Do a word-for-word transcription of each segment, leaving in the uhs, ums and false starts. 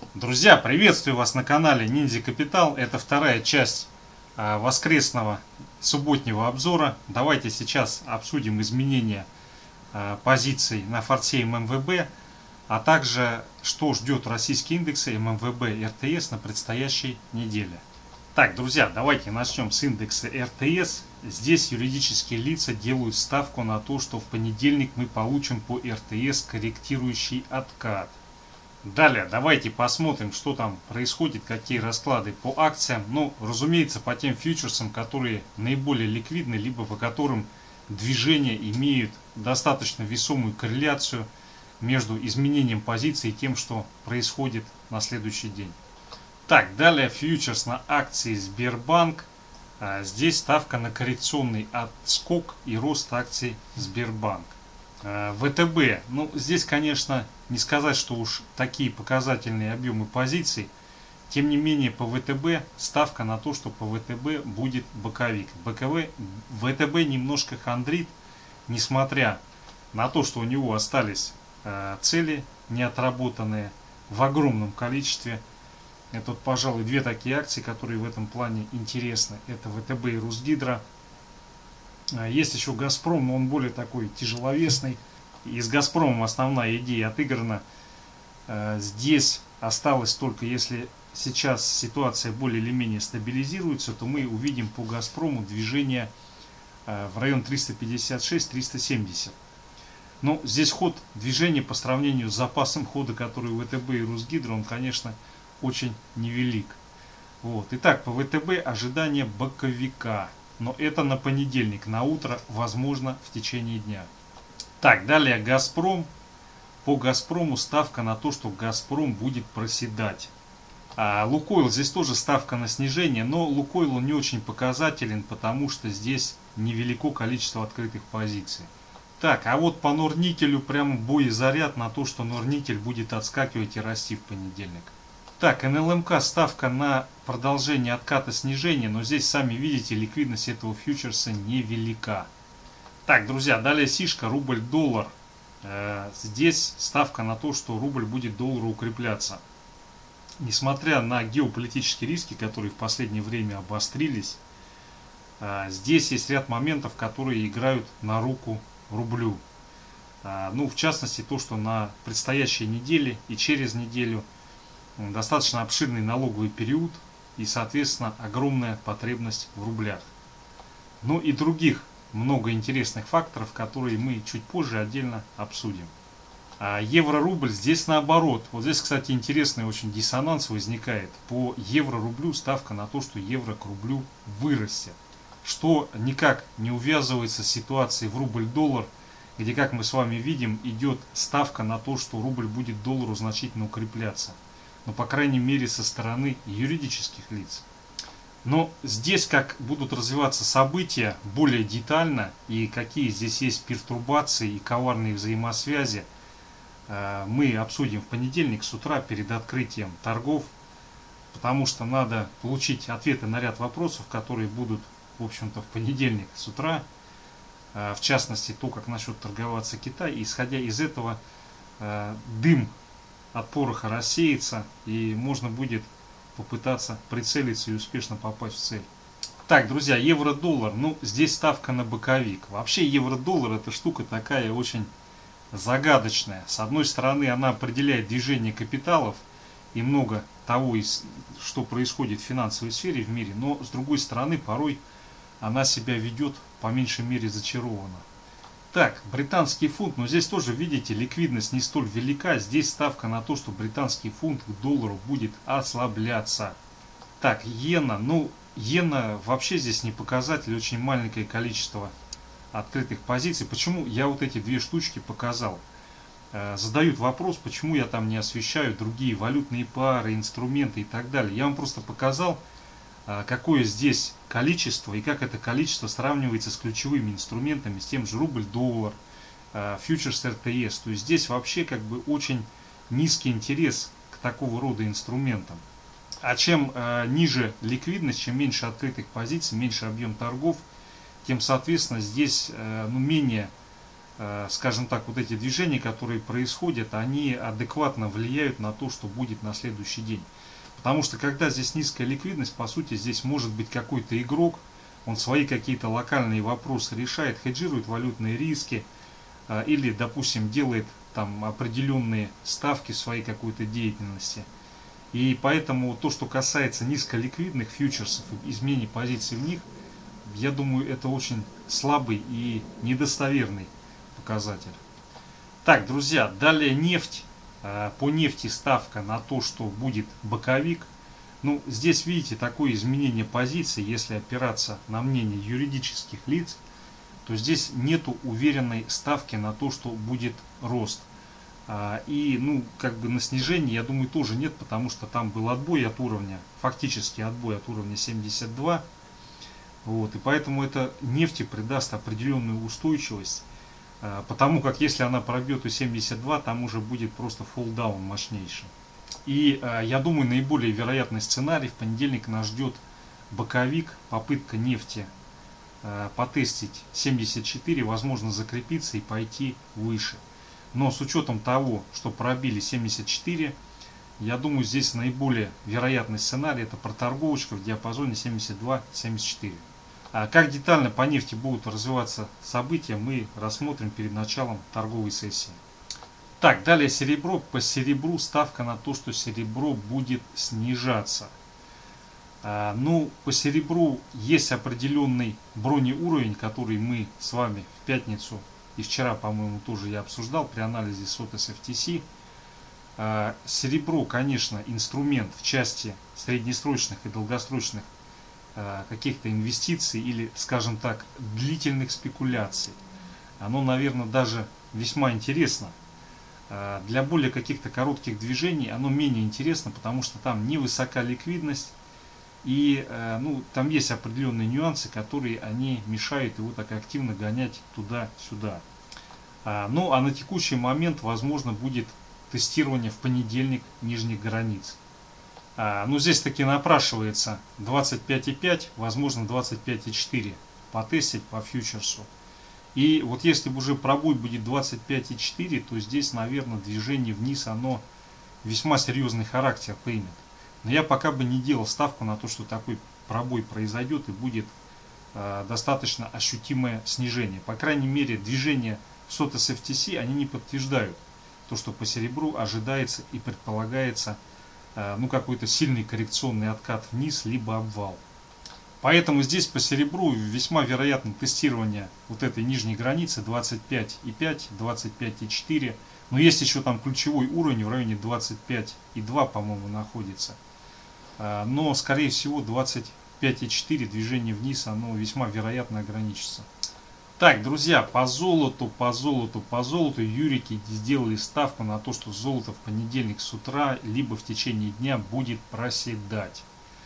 Друзья, приветствую вас на канале Ниндзя Капитал. Это вторая часть а, воскресного субботнего обзора. Давайте сейчас обсудим изменения а, позиций на форсе эм эм вэ бэ, а также что ждет российские индексы эм эм вэ бэ и эр тэ эс на предстоящей неделе. Так, друзья, давайте начнем с индекса эр тэ эс. Здесь юридические лица делают ставку на то, что в понедельник мы получим по эр тэ эс корректирующий откат. Далее, давайте посмотрим, что там происходит, какие расклады по акциям. Ну, разумеется, по тем фьючерсам, которые наиболее ликвидны, либо по которым движения имеют достаточно весомую корреляцию между изменением позиции и тем, что происходит на следующий день. Так, далее фьючерс на акции Сбербанк. Здесь ставка на коррекционный отскок и рост акций Сбербанк. вэ тэ бэ, ну здесь, конечно, не сказать, что уж такие показательные объемы позиций. Тем не менее, по вэ тэ бэ ставка на то, что по вэ тэ бэ будет боковик. БКВ, вэ тэ бэ немножко хандрит, несмотря на то, что у него остались э, цели неотработанные в огромном количестве. Это, вот, пожалуй, две такие акции, которые в этом плане интересны. Это вэ тэ бэ и Русгидро. Есть еще Газпром, но он более такой тяжеловесный. И с Газпромом основная идея отыграна. Здесь осталось только, если сейчас ситуация более или менее стабилизируется, то мы увидим по Газпрому движение в район триста пятьдесят шесть — триста семьдесят. Но здесь ход движения по сравнению с запасом хода, который у вэ тэ бэ и Русгидро, он, конечно, очень невелик. Вот. Итак, по вэ тэ бэ ожидание боковика. Но это на понедельник, на утро, возможно, в течение дня. Так, далее Газпром. По Газпрому ставка на то, что Газпром будет проседать. А Лукойл, здесь тоже ставка на снижение, но Лукойл он не очень показателен, потому что здесь невелико количество открытых позиций. Так, а вот по Норникелю прямо боезаряд на то, что Норникель будет отскакивать и расти в понедельник. Так, эн эл эм ка ставка на продолжение отката снижения, но здесь, сами видите, ликвидность этого фьючерса невелика. Так, друзья, далее сишка, рубль-доллар. Э, здесь ставка на то, что рубль будет доллару укрепляться. Несмотря на геополитические риски, которые в последнее время обострились, э, здесь есть ряд моментов, которые играют на руку рублю. Э, ну, в частности, то, что на предстоящей неделе и через неделю достаточно обширный налоговый период и, соответственно, огромная потребность в рублях. Ну и других много интересных факторов, которые мы чуть позже отдельно обсудим. А евро-рубль здесь наоборот. Вот здесь, кстати, интересный очень диссонанс возникает. По евро-рублю ставка на то, что евро к рублю вырастет. Что никак не увязывается с ситуацией в рубль-доллар, где, как мы с вами видим, идет ставка на то, что рубль будет доллару значительно укрепляться. Но, по крайней мере, со стороны юридических лиц. Но здесь, как будут развиваться события более детально и какие здесь есть пертурбации и коварные взаимосвязи, мы обсудим в понедельник с утра перед открытием торгов, потому что надо получить ответы на ряд вопросов, которые будут, в общем-то, в понедельник с утра, в частности, то, как начнет торговаться Китай, и, исходя из этого, дым от пороха рассеется, и можно будет попытаться прицелиться и успешно попасть в цель. Так, друзья, евро-доллар. Ну, здесь ставка на боковик. Вообще, евро-доллар — это штука такая очень загадочная. С одной стороны, она определяет движение капиталов и много того, что происходит в финансовой сфере в мире, но, с другой стороны, порой она себя ведет по меньшей мере зачарованно. Так, британский фунт, но здесь тоже, видите, ликвидность не столь велика. Здесь ставка на то, что британский фунт к доллару будет ослабляться. Так, иена, ну, иена вообще здесь не показатель, очень маленькое количество открытых позиций. Почему я вот эти две штучки показал? Э, задают вопрос, почему я там не освещаю другие валютные пары, инструменты и так далее. Я вам просто показал, какое здесь количество и как это количество сравнивается с ключевыми инструментами, с тем же рубль-доллар, фьючерс эр тэ эс. То есть здесь вообще как бы очень низкий интерес к такого рода инструментам. А чем э, ниже ликвидность, чем меньше открытых позиций, меньше объем торгов, тем, соответственно, здесь э, ну, менее скажем так, вот эти движения, которые происходят, они адекватно влияют на то, что будет на следующий день. Потому что когда здесь низкая ликвидность, по сути, здесь может быть какой-то игрок, он свои какие-то локальные вопросы решает, хеджирует валютные риски, или, допустим, делает там определенные ставки в своей какой-то деятельности. И поэтому то, что касается низколиквидных фьючерсов и изменений позиций в них, я думаю, это очень слабый и недостоверный показатель. Так, друзья, далее нефть. По нефти ставка на то, что будет боковик. Ну, здесь видите такое изменение позиции, если опираться на мнение юридических лиц, то здесь нету уверенной ставки на то, что будет рост. И, ну, как бы на снижение, я думаю, тоже нет, потому что там был отбой от уровня, фактически отбой от уровня семьдесят два. Вот, и поэтому это нефти придаст определенную устойчивость, потому как если она пробьет у семьдесят два, там уже будет просто фоллдаун мощнейший. И я думаю, наиболее вероятный сценарий: в понедельник нас ждет боковик, попытка нефти потестить семьдесят четыре, возможно закрепиться и пойти выше. Но с учетом того, что пробили семьдесят четыре, я думаю, здесь наиболее вероятный сценарий — это проторговочка в диапазоне семьдесят два — семьдесят четыре. А как детально по нефти будут развиваться события, мы рассмотрим перед началом торговой сессии. Так, далее серебро. По серебру ставка на то, что серебро будет снижаться. А, ну, по серебру есть определенный бронеуровень, который мы с вами в пятницу и вчера, по-моему, тоже я обсуждал при анализе сотес эф ти си. А, серебро, конечно, инструмент в части среднесрочных и долгосрочных а, каких-то инвестиций или, скажем так, длительных спекуляций. Оно, наверное, даже весьма интересно. А, для более каких-то коротких движений оно менее интересно, потому что там невысока ликвидность. И э, ну, там есть определенные нюансы, которые они мешают его так активно гонять туда-сюда. А, ну а на текущий момент возможно будет тестирование в понедельник нижних границ. А, ну здесь таки напрашивается двадцать пять и пять, возможно двадцать пять и четыре потестить по фьючерсу. И вот если бы уже пробой будет двадцать пять и четыре, то здесь, наверное, движение вниз оно весьма серьезный характер примет. Но я пока бы не делал ставку на то, что такой пробой произойдет и будет э, достаточно ощутимое снижение. По крайней мере, движения сотес эф ти си, они не подтверждают то, что по серебру ожидается и предполагается э, ну, какой-то сильный коррекционный откат вниз, либо обвал. Поэтому здесь по серебру весьма вероятно тестирование вот этой нижней границы двадцать пять и пять, двадцать пять и четыре. Но есть еще там ключевой уровень в районе двадцать пять и два, по-моему, находится. Но, скорее всего, двадцать пять и четыре движение вниз, оно весьма вероятно ограничится. Так, друзья, по золоту, по золоту, по золоту юрики сделали ставку на то, что золото в понедельник с утра, либо в течение дня будет проседать.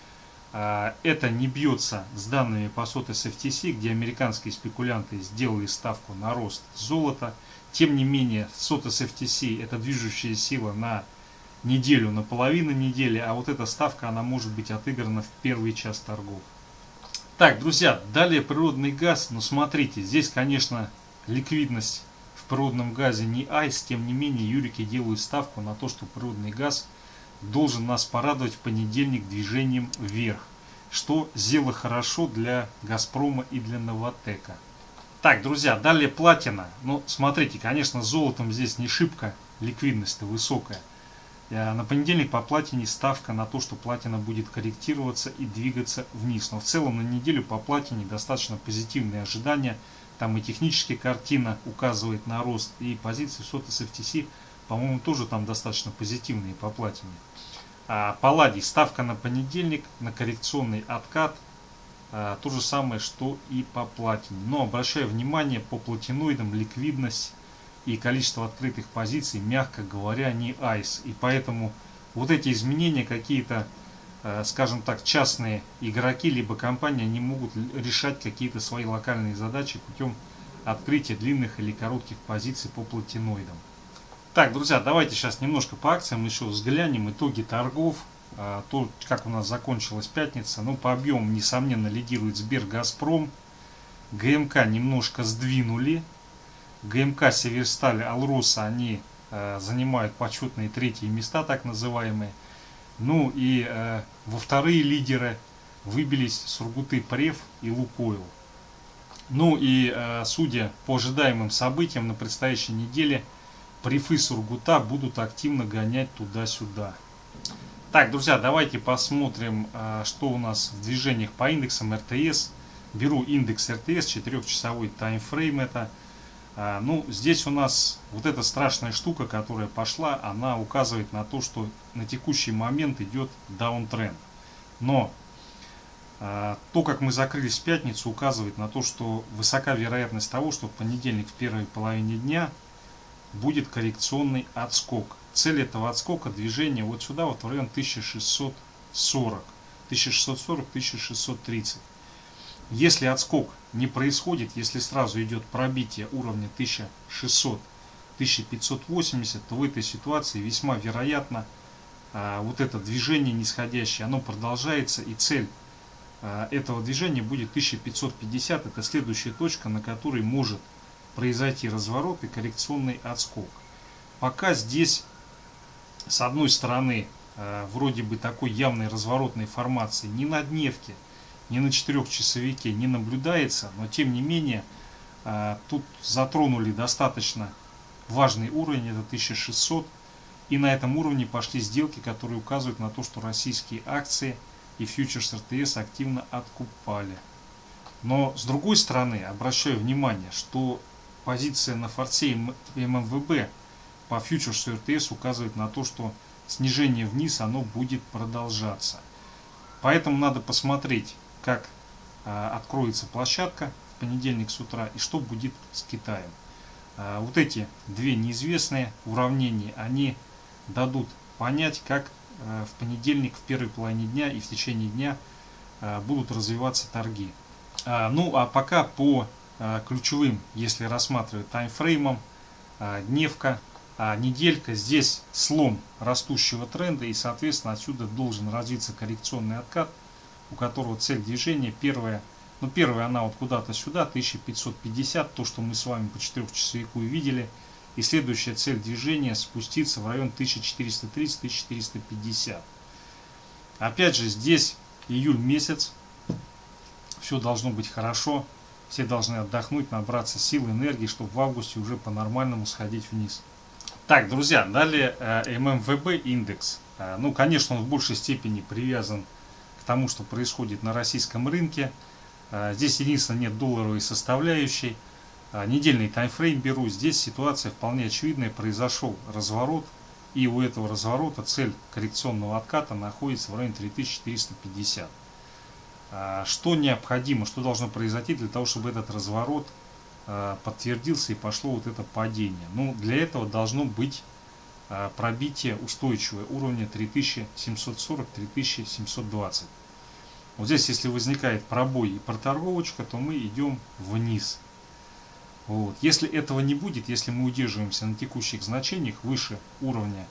Это не бьется с данными по сотес эф ти си, где американские спекулянты сделали ставку на рост золота. Тем не менее, сотес эф ти си это движущая сила на неделю, на половину недели, а вот эта ставка, она может быть отыграна в первый час торгов. Так, друзья, далее природный газ. Но смотрите, здесь, конечно, ликвидность в природном газе не айс, тем не менее, юрики делают ставку на то, что природный газ должен нас порадовать в понедельник движением вверх, что сделало хорошо для Газпрома и для Новатэка. Так, друзья, далее платина. Ну, смотрите, конечно, с золотом здесь не шибко, ликвидность-то высокая. На понедельник по платине ставка на то, что платина будет корректироваться и двигаться вниз. Но в целом на неделю по платине достаточно позитивные ожидания. Там и техническая картина указывает на рост, и позиции сотес эф ти си, по-моему, тоже там достаточно позитивные по платине. А палладий ставка на понедельник, на коррекционный откат. А, то же самое, что и по платине. Но обращаю внимание, по платиноидам ликвидность и количество открытых позиций, мягко говоря, не айс. И поэтому вот эти изменения какие-то, скажем так, частные игроки либо компании, они могут решать какие-то свои локальные задачи путем открытия длинных или коротких позиций по платиноидам. Так, друзья, давайте сейчас немножко по акциям еще взглянем итоги торгов. То, как у нас закончилась пятница. Ну, по объему, несомненно, лидирует Сбер, Газпром. ГМК немножко сдвинули. ГМК Северсталь, Алроса, они э, занимают почетные третьи места, так называемые. Ну и э, во вторые лидеры выбились Сургуты Преф и Лукойл. Ну и э, судя по ожидаемым событиям на предстоящей неделе, Префы Сургута будут активно гонять туда-сюда. Так, друзья, давайте посмотрим, э, что у нас в движениях по индексам эр тэ эс. Беру индекс эр тэ эс, четырехчасовой таймфрейм это. Э, ну, здесь у нас вот эта страшная штука, которая пошла, она указывает на то, что на текущий момент идет даунтренд. Но э, то, как мы закрылись в пятницу, указывает на то, что высока вероятность того, что в понедельник в первой половине дня будет коррекционный отскок. Цель этого отскока движения вот сюда, вот в район тысяча шестьсот сорок. тысяча шестьсот сорок — тысяча шестьсот тридцать. Если отскок не происходит, если сразу идет пробитие уровня тысяча шестьсот — тысяча пятьсот восемьдесят, то в этой ситуации весьма вероятно а, вот это движение нисходящее, оно продолжается, и цель а, этого движения будет тысяча пятьсот пятьдесят. Это следующая точка, на которой может произойти разворот и коррекционный отскок. Пока здесь с одной стороны э, вроде бы такой явной разворотной формации ни на дневке, ни на четырехчасовике не наблюдается, но тем не менее э, тут затронули достаточно важный уровень, это тысяча шестьсот, и на этом уровне пошли сделки, которые указывают на то, что российские акции и фьючерс эр тэ эс активно откупали. Но с другой стороны обращаю внимание, что позиция на форсе эм эм вэ бэ по фьючерсу эр тэ эс указывает на то, что снижение вниз оно будет продолжаться. Поэтому надо посмотреть, как а, откроется площадка в понедельник с утра и что будет с Китаем. А, вот эти две неизвестные уравнения, они дадут понять, как а, в понедельник в первой половине дня и в течение дня а, будут развиваться торги. А, ну а пока по а, ключевым, если рассматривать таймфреймом, а, дневка, а неделька, здесь слом растущего тренда, и соответственно отсюда должен развиться коррекционный откат, у которого цель движения первая, ну первая она вот куда-то сюда, тысяча пятьсот пятьдесят, то что мы с вами по четырехчасовику и видели, и следующая цель движения спуститься в район тысяча четыреста тридцать — тысяча четыреста пятьдесят. Опять же здесь июль месяц, все должно быть хорошо, все должны отдохнуть, набраться сил, энергии, чтобы в августе уже по-нормальному сходить вниз. Так, друзья, далее эм эм вэ бэ индекс. Ну, конечно, он в большей степени привязан к тому, что происходит на российском рынке. Здесь единственное нет долларовой составляющей. Недельный таймфрейм беру. Здесь ситуация вполне очевидная. Произошел разворот. И у этого разворота цель коррекционного отката находится в районе три тысячи четыреста пятьдесят. Что необходимо, что должно произойти для того, чтобы этот разворот подтвердился и пошло вот это падение? Ну, для этого должно быть пробитие устойчивого уровня три тысячи семьсот сорок — три тысячи семьсот двадцать. Вот здесь, если возникает пробой и проторговочка, то мы идем вниз. Вот. Если этого не будет, если мы удерживаемся на текущих значениях выше уровня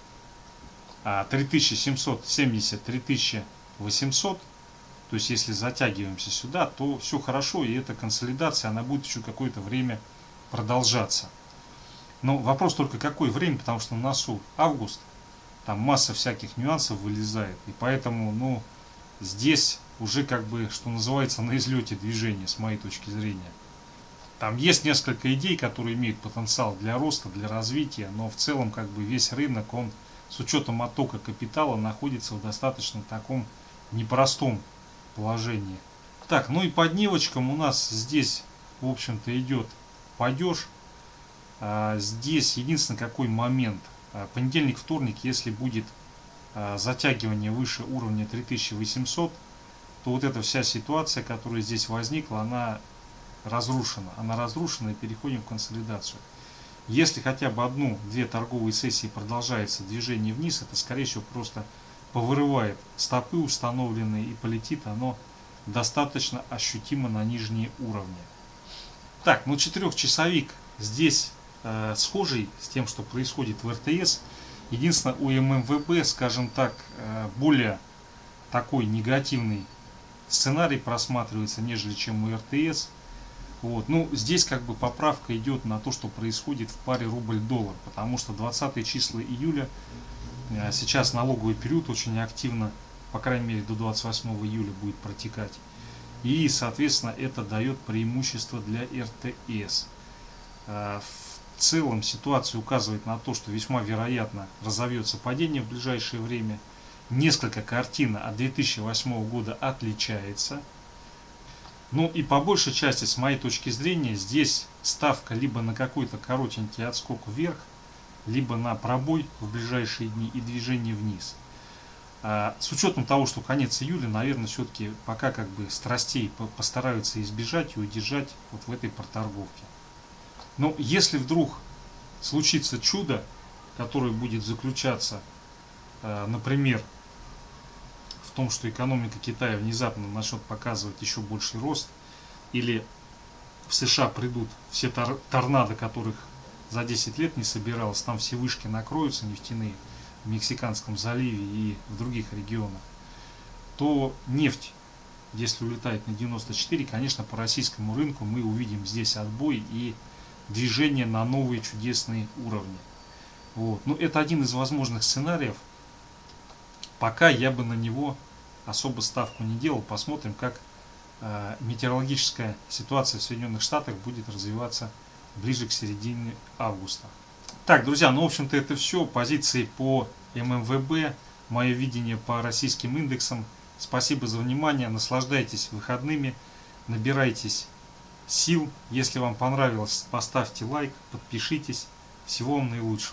три тысячи семьсот семьдесят — три тысячи восемьсот, то есть если затягиваемся сюда, то все хорошо, и эта консолидация, она будет еще какое-то время продолжаться. Но вопрос только какое время, потому что на носу август, там масса всяких нюансов вылезает, и поэтому, ну, здесь уже как бы, что называется, на излете движения, с моей точки зрения. Там есть несколько идей, которые имеют потенциал для роста, для развития, но в целом как бы весь рынок, он с учетом оттока капитала находится в достаточно таком непростом положении. Так, ну и по дневочкам у нас здесь, в общем-то, идет падеж. А, здесь единственный какой момент. А, понедельник, вторник, если будет а, затягивание выше уровня три тысячи восемьсот, то вот эта вся ситуация, которая здесь возникла, она разрушена. Она разрушена, и переходим в консолидацию. Если хотя бы одну-две торговые сессии продолжается движение вниз, это скорее всего просто повырывает стопы установленные и полетит оно достаточно ощутимо на нижние уровни. Так, ну четырехчасовик здесь э, схожий с тем, что происходит в эр тэ эс. Единственное, у эм эм вэ бэ, скажем так, э, более такой негативный сценарий просматривается, нежели чем у эр тэ эс. Вот. Ну, здесь как бы поправка идет на то, что происходит в паре рубль-доллар, потому что двадцатые числа июля, сейчас налоговый период очень активно, по крайней мере до двадцать восьмого июля будет протекать. И, соответственно, это дает преимущество для эр тэ эс. В целом ситуация указывает на то, что весьма вероятно разовьется падение в ближайшее время. Несколько картина от две тысячи восьмого года отличается. Ну и по большей части, с моей точки зрения, здесь ставка либо на какой-то коротенький отскок вверх, либо на пробой в ближайшие дни и движение вниз. А, с учетом того, что конец июля, наверное, все-таки пока как бы страстей постараются избежать и удержать вот в этой проторговке. Но если вдруг случится чудо, которое будет заключаться, а, например, в том, что экономика Китая внезапно начнет показывать еще больший рост, или в США придут все тор торнадо, которых за десять лет не собиралось, там все вышки накроются нефтяные в Мексиканском заливе и в других регионах, то нефть, если улетает на девяносто четыре, конечно, по российскому рынку мы увидим здесь отбой и движение на новые чудесные уровни. Вот. Ну, это один из возможных сценариев. Пока я бы на него особо ставку не делал. Посмотрим, как э, метеорологическая ситуация в Соединенных Штатах будет развиваться ближе к середине августа. Так, друзья, ну, в общем-то, это все. Позиции по эм эм вэ бэ, мое видение по российским индексам. Спасибо за внимание. Наслаждайтесь выходными, набирайтесь сил. Если вам понравилось, поставьте лайк, подпишитесь. Всего вам наилучшего.